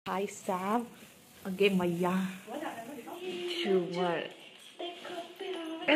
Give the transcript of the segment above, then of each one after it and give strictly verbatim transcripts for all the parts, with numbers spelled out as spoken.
भाई साहब अगे मैया झूमर। Hey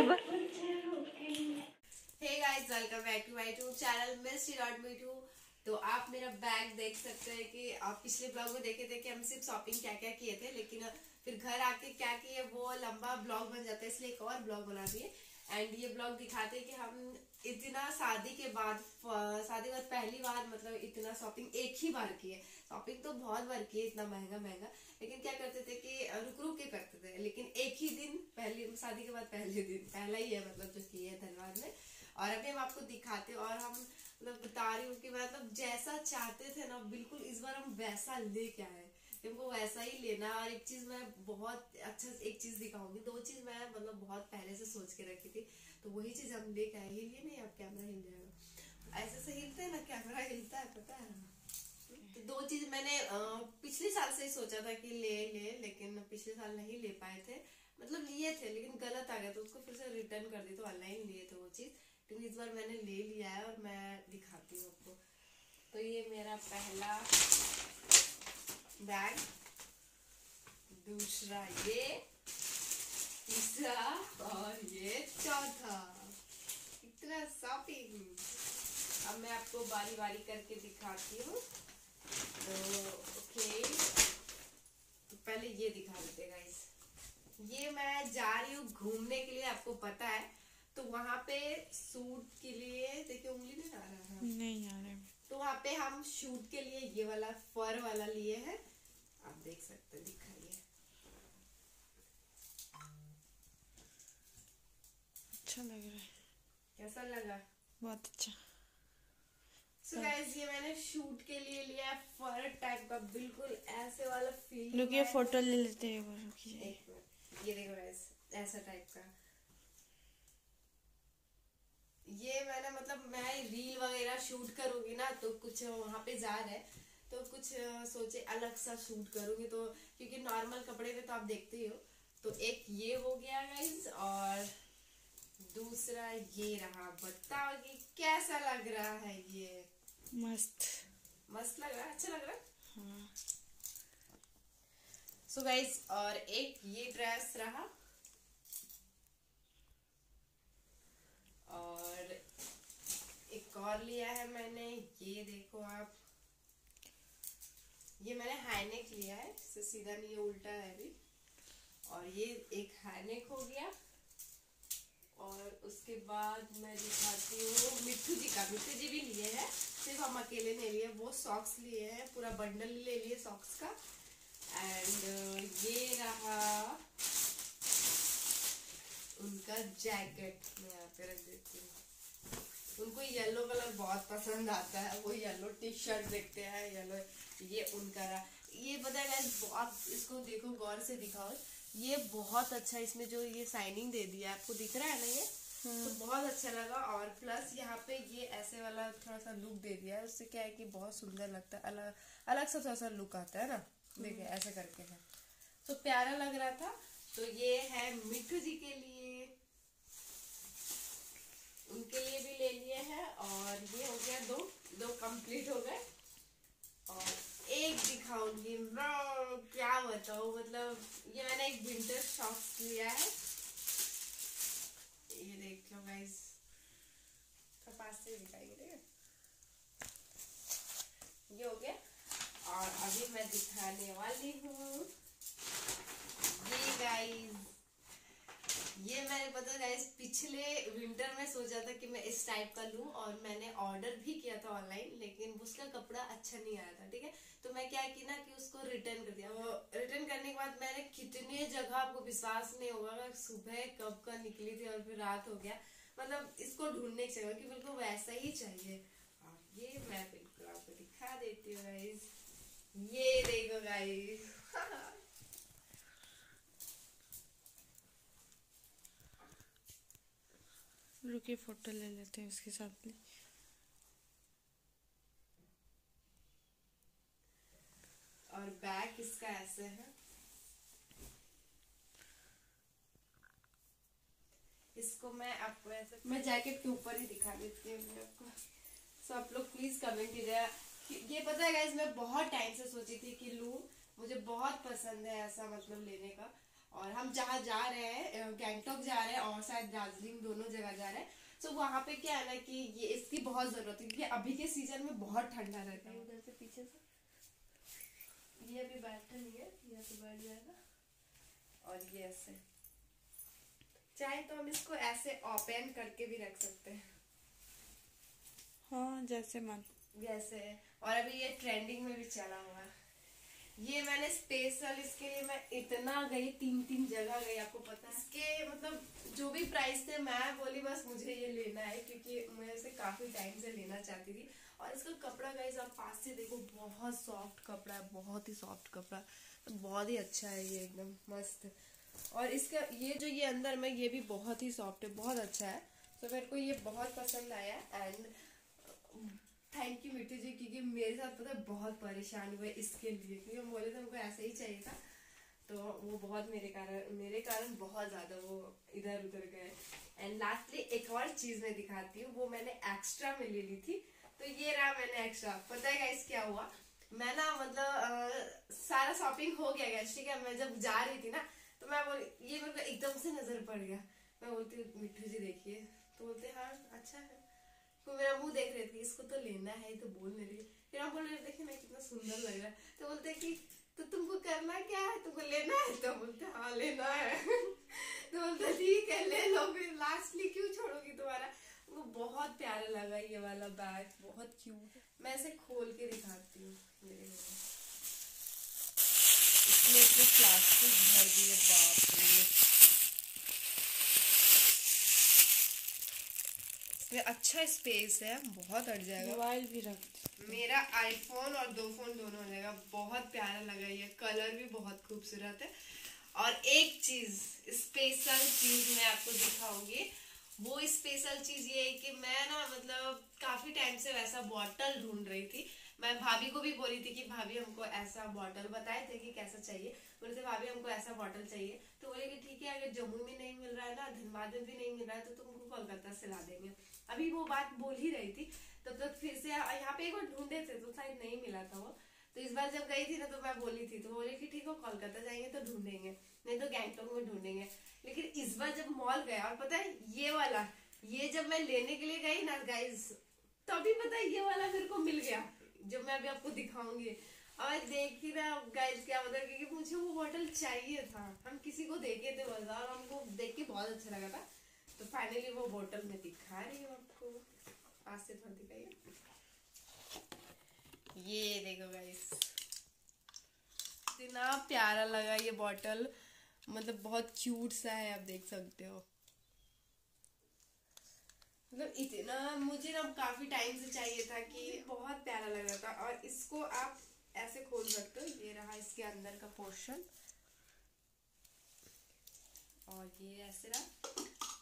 guys, welcome back to my YouTube channel Misty dot Mithu. तो आप मेरा बैग देख सकते हैं कि आप पिछले ब्लॉग में देखे थे कि हम सिर्फ शॉपिंग क्या क्या किए थे, लेकिन फिर घर आके क्या किए वो लंबा ब्लॉग बन जाता है, इसलिए एक और ब्लॉग बना दिए। एंड ये ब्लॉग दिखाते हैं कि हम इतना शादी के बाद शादी के बाद पहली बार मतलब इतना शॉपिंग एक ही बार किए। शॉपिंग तो बहुत बार किए, इतना महंगा महंगा, लेकिन क्या करते थे कि रुक रुक के करते थे, लेकिन एक ही दिन पहली शादी के बाद पहले दिन पहला ही है मतलब जो किए है धनबाद में। और अभी हम आपको दिखाते और हम मतलब बता रही हूँ कि मतलब जैसा चाहते थे ना बिल्कुल इस बार हम वैसा लेके आए, हमको वैसा ही लेना। और एक चीज मैं बहुत अच्छा एक चीज दिखाऊंगी, दो चीज मैं मतलब बहुत पहले से सोच के रखी थी, तो वही चीज हम लेके आए। हिलिए नहीं, अब कैमरा हिल जाएगा, ऐसे से हिलते है ना, कैमरा हिलता है पता है ना। तो दो चीज मैंने पिछले साल से ही सोचा था कि ले ले, लेकिन पिछले साल नहीं ले पाए थे, मतलब लिए थे लेकिन गलत आ गया तो उसको फिर से रिटर्न कर दी, तो ऑनलाइन लिए थे वो चीज, लेकिन इस बार मैंने ले लिया है और मैं दिखाती हूँ आपको। तो ये मेरा पहला बैग, दूसरा ये, तीसरा और ये चौथा। इतना शॉपिंग। अब मैं आपको बारी बारी करके दिखाती हूँ। तो ओके, तो पहले ये दिखा देते गाइस। ये मैं जा रही हूँ घूमने के लिए, आपको पता है, तो वहां पे शूट के लिए, देखिए उंगली नहीं आ रहा है, नहीं आ रहा, तो वहां पे हम शूट के लिए ये वाला फर वाला लिए हैं, आप देख सकते हैं, दिखाइए अच्छा लग रहा है। कैसा लगा? बहुत अच्छा। सो गाइस, ये मैंने शूट के लिए लिया फर टाइप का, बिल्कुल ऐसे वाला फील। रुकिए फोटो ले लेते हैं, ये देखो गाइस, ऐसा टाइप का। ये मैंने मतलब मैं रील वगैरह शूट करूंगी ना, तो कुछ वहां पे जा रहे हैं तो कुछ सोचे अलग सा शूट करूंगी, तो क्योंकि नॉर्मल कपड़े में तो आप देखते ही हो। तो एक ये हो गया गाइस, और दूसरा ये रहा। बताओ कि कैसा लग रहा है? ये मस्त मस्त लग रहा है, अच्छा लग रहा है। हाँ। सो गाइस, और एक ये ड्रेस रहा, और एक और लिया है मैंने, ये देखो आप, ये मैंने हाईनेक लिया है, इससे सीधा नहीं, ये उल्टा है अभी। और ये एक हाईनेक हो गया, और उसके बाद मैं दिखाती हूँ मिट्टू जी का। मिट्टू जी भी लिए हैं, सिर्फ हम अकेले नहीं लिए, वो सॉक्स लिए हैं, पूरा बंडल ले लिए सॉक्स का। एंड ये रहा उनका जैकेट, मैं यहाँ पे रख देती हूँ। उनको येलो कलर बहुत पसंद आता है, वो येलो टी शर्ट देखते हैं येलो, ये उनका रहा। ये पता है गाइस, बहुत, इसको देखो गौर से दिखाओ, ये बहुत अच्छा, इसमें जो ये शाइनिंग दे दिया आपको दिख रहा है ना, ये तो बहुत अच्छा लगा। और प्लस यहाँ पे ये ऐसे वाला थोड़ा सा लुक दे दिया है, उससे क्या है कि बहुत सुंदर लगता है, अलग अलग सा थोड़ा सा लुक आता है ना, देखिए ऐसे करके है, तो प्यारा लग रहा था। तो ये है मिट्टू जी के लिए, उनके लिए भी ले लिए हैं, और ये हो गया दो दो कंप्लीट हो गए। और एक दिखाऊंगी, क्या बताऊं, मतलब ये मैंने एक विंटर शॉक्स लिया है, ये देख लो गाइस, तो पास से दिखाएंगे, ठीक है, ये हो गया। और अभी मैं दिखाने वाली हूँ ये गाइस, ये मैंने पता गाइस पिछले विंटर में सोचा था कि मैं इस टाइप का लूं, और मैंने ऑर्डर भी किया था ऑनलाइन, लेकिन उसका कपड़ा अच्छा नहीं आया था, ठीक है। तो मैं क्या की ना कि उसको रिटर्न कर दिया। वो रिटर्न करने के बाद मैंने कितने जगह, आपको विश्वास नहीं होगा, सुबह कब का निकली थी और फिर रात हो गया, मतलब इसको ढूंढने की जगह कि बिल्कुल वैसा ही चाहिए। और ये मैं बिल्कुल आपको दिखा देती हूँ गाइस, ये देखो गाइस रुकिए फोटो ले लेते हैं उसके साथ में। और बैग इसका ऐसे है, इसको मैं आपको ऐसे, मैं जैकेट के ऊपर ही दिखा देती हूँ आपको। सो आप लोग प्लीज कमेंट कीजिएगा। ये पता है गाइस, मैं बहुत टाइम से सोची थी कि लूं, बहुत पसंद है ऐसा मतलब लेने का। और हम जहाँ जा रहे हैं, गैंगटॉक जा रहे हैं और शायद दार्जिलिंग, दोनों जगह जा रहे हैं। तो वहाँ पे क्या है ना कि ये इसकी बहुत जरूरत है, क्योंकि अभी के सीजन में बहुत ठंडा रहता है। उधर से पीछे से ये अभी बैठा नहीं है, यहाँ से बैठ जाएगा। और ये ऐसे चाहे तो हम इसको ऐसे ओपन करके भी रख सकते हैं, हाँ जैसे मन जैसे। और अभी ये ट्रेंडिंग में भी चला हुआ है। ये मैंने स्पेशल इसके लिए मैं इतना गई, तीन तीन जगह गई, आपको पता है। इसके मतलब जो भी प्राइस थे, मैं बोली बस मुझे ये लेना है, क्योंकि मैं इसे काफी टाइम से लेना चाहती थी। और इसका कपड़ा गाइस आप पास से देखो, बहुत सॉफ्ट कपड़ा है, बहुत ही सॉफ्ट कपड़ा, बहुत ही अच्छा है ये, एकदम मस्त। और इसका ये जो ये अंदर में ये भी बहुत ही सॉफ्ट है, बहुत अच्छा है। तो मेरे को ये बहुत पसंद आया। And thank you Mittu ji, क्योंकि मेरे साथ पता है बहुत परेशान हुए इसके लिए, क्योंकि हम बोले थे हमको ऐसा ही चाहिए था। तो वो बहुत मेरे कारण मेरे कारण बहुत ज्यादा वो इधर उधर गए। एंड लास्टली एक और चीज मैं दिखाती हूँ, वो मैंने एक्स्ट्रा में ले ली थी। तो ये रहा मैंने एक्स्ट्रा। पता है गाइस क्या हुआ, मैं ना मतलब आ, सारा शॉपिंग हो गया गाइस, ठीक है। मैं जब जा रही थी ना, तो मैं बोली, ये मेरे को एकदम से नजर पड़ गया। मैं बोलती हूँ मिट्टू जी देखिए, तो बोलते हाँ अच्छा है। तो मेरा मुंह देख रहे थे, इसको तो लेना है, तो बोल नहीं रही। फिर हम बोल रहे देखिए ना कितना सुंदर लग रहा है। तो बोलते कि तो तुमको करना क्या है, तुमको लेना है? तो बोलते हाँ लेना है। तो बोलते ठीक है ले लो, फिर लास्टली क्यों छोड़ोगी तुम्हारा। वो बहुत प्यारा लगा ये वाला बैग, बहुत क्यूट। मैं इसे खोल के दिखाती हूँ। मेरे इसमें इतने प्लास्टिक भर दिए, बाप रे। इसमें अच्छा स्पेस है, बहुत अट जाएगा। मोबाइल भी रख, मेरा आईफोन और दो फोन दोनों हो जाएगा। बहुत प्यारा लगा, ये कलर भी बहुत खूबसूरत है। और एक चीज स्पेशल चीज मैं आपको दिखाऊंगी। वो स्पेशल चीज ये है कि मैं ना मतलब काफी टाइम से वैसा बॉटल ढूंढ रही थी। मैं भाभी को भी बोली थी कि भाभी हमको ऐसा बॉटल, बताए थे कि कैसा चाहिए, बोले थे भाभी हमको ऐसा बॉटल चाहिए। तो बोले कि ठीक है, अगर जम्मू में नहीं मिल रहा है ना, धनबाद में भी नहीं मिल रहा है, तो तुमको कोलकाता से ला देंगे। अभी वो बात बोल ही रही थी, तब तक तो फिर से यहाँ पे एक बार ढूंढे थे तो शायद नहीं मिला था वो। तो इस बार जब गई थी ना, तो मैं बोली थी, तो बोले कि ठीक है कोलकाता जाएंगे तो ढूंढेंगे, नहीं तो गैंगटॉक में ढूंढेंगे। लेकिन इस बार जब मॉल गया, और पता है ये वाला, ये जब मैं लेने के लिए गई ना गाइस, तभी पता है ये वाला मेरे को मिल गया, जो मैं अभी आपको दिखाऊंगी। और देखिए ना गाइस क्या मतलब, क्योंकि मुझे वो बॉटल चाहिए था। हम किसी को देखे थे बाजार, हमको देख के बहुत अच्छा लगा था। तो फाइनली वो बॉटल में दिखा रही हूँ आपको, पास से थोड़ा दिखाइए। ये देखो गाइस, इतना प्यारा लगा ये बॉटल, मतलब बहुत क्यूट सा है, आप देख सकते हो। मतलब इतना मुझे ना काफी टाइम से चाहिए था, कि बहुत प्यारा लग रहा था। और इसको आप ऐसे खोल सकते हो, ये रहा इसके अंदर का पोर्शन, और ये ऐसे रहा।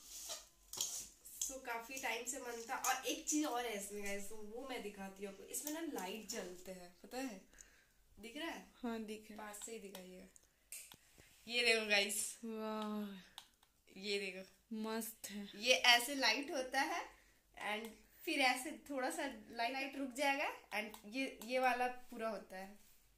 तो काफी टाइम से मन था। और एक चीज और है इसमें गाइस, वो मैं दिखाती हूँ आपको। इसमें ना लाइट जलते हैं, पता है, दिख रहा है? हाँ दिख रहा है। पास से ही दिखाइएगा। ये देखो गाइस, वाह ये देखो मस्त है। ये ऐसे लाइट होता है, एंड फिर ऐसे थोड़ा सा लाइट लाइट रुक जाएगा, एंड ये ये वाला पूरा होता है।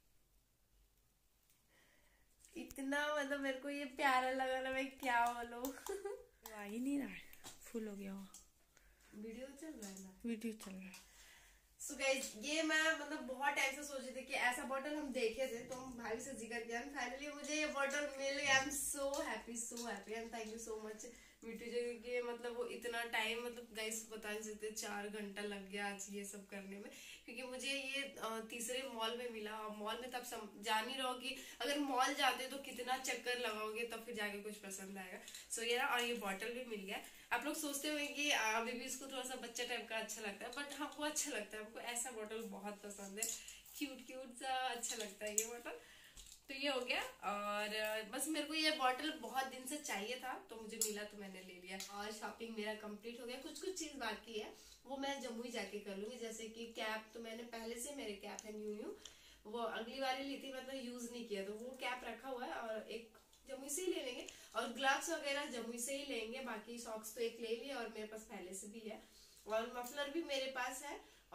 इतना मतलब मेरे को ये प्यारा लगा ना, मैं क्या बोलूं। आ ही नहीं रहा है, फुल हो गया वो। वीडियो चल रहा है ना? वीडियो चल रहा है। सो so गाइस, ये मैं मतलब बहुत टाइम से सोच रही थी कि ऐसा बॉटल हम देखे थे, तो हम भाई से जिक्र किया, फाइनली मुझे ये बॉटल मिल गया। I am so happy, so happy, and thank you so much Mittu ji के। मतलब वो इतना टाइम, मतलब गाइस बता नहीं सकते, चार घंटा लग गया आज ये सब करने में, क्योंकि मुझे ये तीसरे मॉल में मिला। और मॉल में तब सम, जान ही रहो कि अगर मॉल जाते तो कितना चक्कर लगाओगे, तब फिर जाके कुछ पसंद आएगा। सो ये रहा, और ये बॉटल भी मिल गया। आप लोग सोचते होंगे कि अभी भी इसको थोड़ा सा बच्चा टाइप का अच्छा लगता है, बट हमको अच्छा लगता है, हमको ऐसा बॉटल बहुत पसंद है, क्यूट क्यूट सा अच्छा लगता है ये बॉटल। तो ये हो गया। और बस मेरे को ये बॉटल बहुत दिन से चाहिए था, तो मुझे मिला तो मैंने ले लिया। और शॉपिंग मेरा कंप्लीट हो गया। कुछ कुछ चीज बाकी है, वो मैं जम्मू ही जाके कर लूंगी। जैसे कि कैप तो मैंने पहले से, मेरे कैप है न्यू न्यू, वो अगली बार ली थी, मतलब यूज नहीं किया, तो वो कैप रखा हुआ है। और एक जम्मू से ही ले लेंगे, और ग्लव्स वगैरह जम्मू से ही लेंगे। बाकी सॉक्स तो एक ले लिया, और मेरे पास पहले से भी है। और मफलर भी मेरे पास है,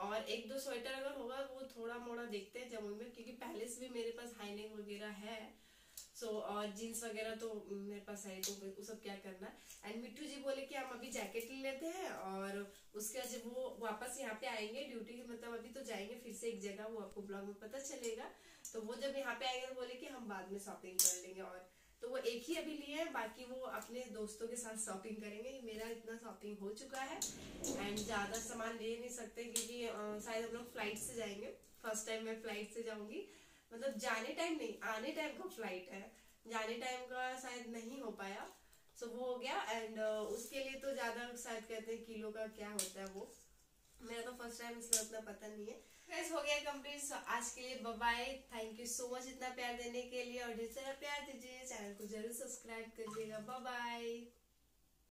और एक दो स्वेटर अगर होगा वो थोड़ा मोड़ा देखते हैं जमुई में, क्योंकि पहले से भी मेरे पास हाई नेक वगैरह है। सो so, और जीन्स वगैरह तो मेरे पास है, तो वो सब क्या करना है। एंड मिट्टू जी बोले कि हम अभी जैकेट ले लेते हैं और उसके बाद जब वो वापस यहाँ पे आएंगे ड्यूटी, मतलब अभी तो जाएंगे फिर से एक जगह, वो आपको ब्लॉग में पता चलेगा। तो वो जब यहाँ पे आएंगे तो बोले कि हम बाद में शॉपिंग कर लेंगे। और तो वो एक ही अभी लिए हैं, बाकी वो अपने दोस्तों के साथ शॉपिंग करेंगे। मेरा इतना शॉपिंग हो चुका है एंड ज्यादा सामान ले नहीं सकते, क्योंकि शायद हम लोग फ्लाइट से जाएंगे। फर्स्ट टाइम मैं फ्लाइट से जाऊंगी, मतलब जाने टाइम नहीं, आने टाइम का फ्लाइट है, जाने टाइम का शायद नहीं हो पाया। सो वो हो गया। एंड uh, उसके लिए तो ज्यादा शायद कहते हैं किलो का क्या होता है वो, मेरा तो फर्स्ट टाइम इसलिए उतना पता नहीं है। गाइस हो गया कंप्लीट। सो आज के लिए bye bye, thank you so much इतना प्यार देने के लिए, और ढेर सारा प्यार दीजिए, चैनल को जरूर सब्सक्राइब करिएगा। Bye bye.